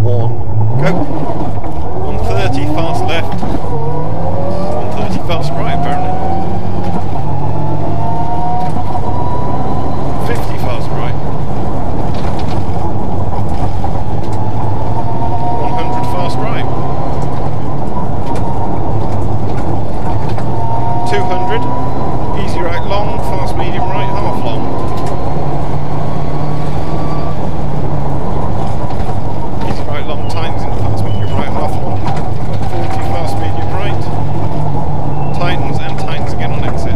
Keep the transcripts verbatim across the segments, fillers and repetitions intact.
one, go. one thirty, fast left. one thirty, fast right, apparently. fifty, fast right. one hundred, fast right. two hundred, easy right long, fast medium right, half long. Easy right long, tightens into fast medium right, half long. forty, fast medium right. Tightens and tightens again on exit.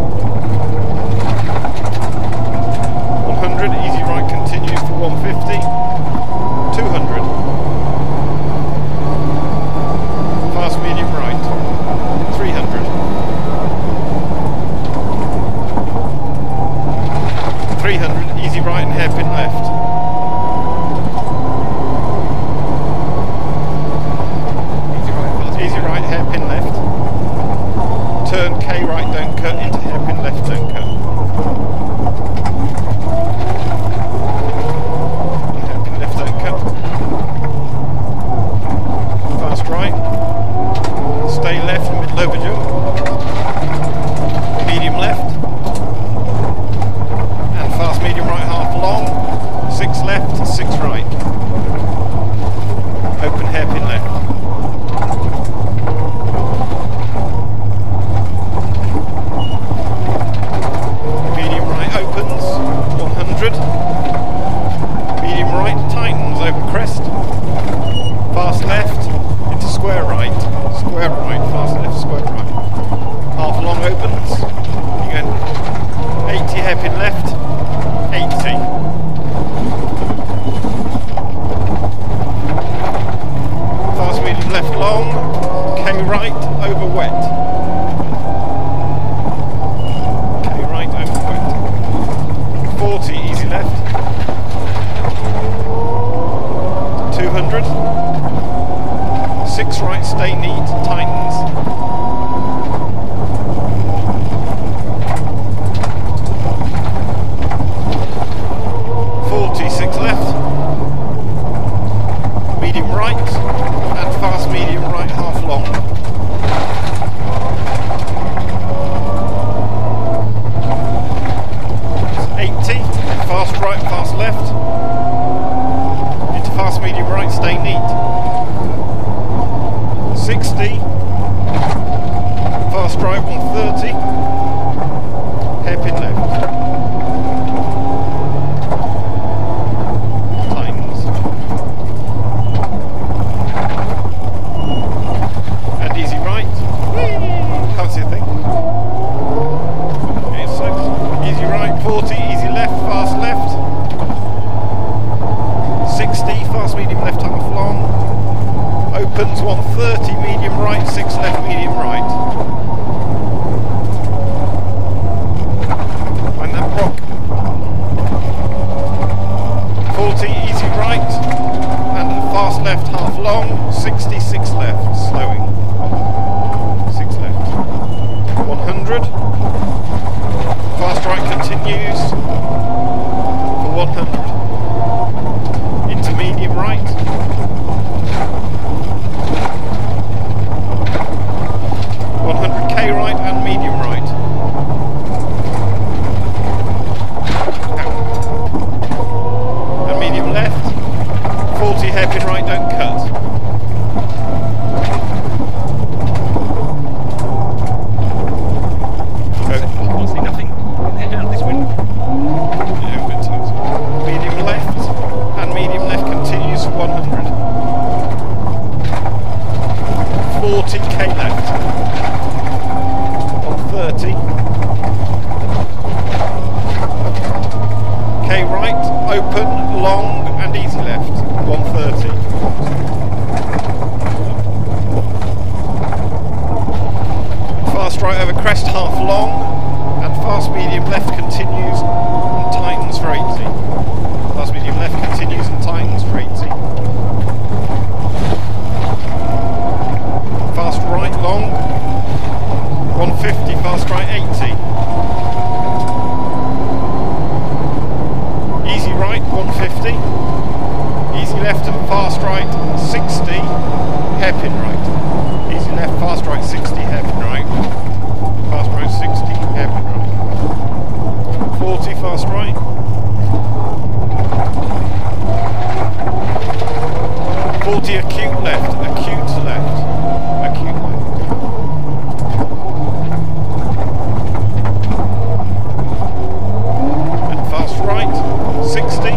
one hundred, easy right continues for one fifty. two hundred. Fast medium right. three hundred. three hundred, easy right and hairpin left. Easy right, fast. Easy right, hairpin left. Turn K right, don't cut, into hairpin left, don't cut. And hairpin left, don't cut. Fast right. Stay left, middle over jump. Medium left. Fast medium right, half long, six left, six right. Open hairpin left. Medium right opens, one hundred. Medium right tightens over crest. Fast left into square right. Square right, fast left, square right. Half long opens. Again, eighty hairpin left. eighty. Fast medium left long, K right over wet. K right over wet. forty, easy left. two hundred. six right, stay neat, tightens. six left, medium right, and fast medium right, half long. eighty, fast right, fast left, into fast medium right, stay neat. sixty, fast right, one thirty, hairpin left. forty, easy left, fast left. sixty, fast medium left, half long. Opens one thirty, medium right, six left, medium right. Find that rock. forty, easy right, and fast left, half long. sixty, six left, slowing. six left. one hundred. Fast right continues for one hundred. Into medium right. one hundred K right and medium right. And medium left. forty hairpin right, don't cut. Medium left, and medium left continues for one hundred. forty K left. one thirty. K right, open, long, and easy left. one thirty. Fast right over crest, half long. And fast medium left continues and tightens for eighty. Fast medium left continues and tightens for eighty. Fast right long, one fifty, fast right eighty. Easy right, one fifty. Easy left and fast right, sixty, hairpin right. Easy left, fast right, sixty, hairpin right. Fast right, sixty, hairpin right. forty, fast right. forty, acute left, acute left, acute left. And fast right, sixty.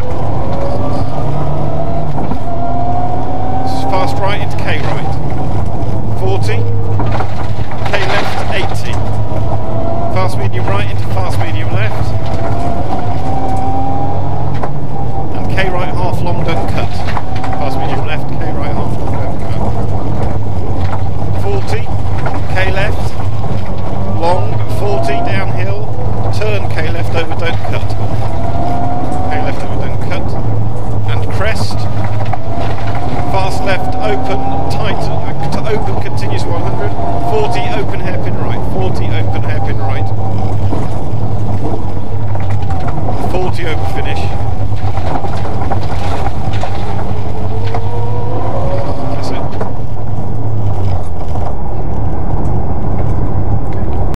Fast right into K right, forty. K left, eighty. Fast medium right into fast medium left. And K right half long, don't cut. Fast medium left, K right half long, don't cut. forty, K left, long, forty, downhill, turn K left over, don't cut. K left over, don't cut. And crest, fast left, open, tight, to open, continues one hundred. forty, open hairpin right, forty, open hairpin right. forty, open finish.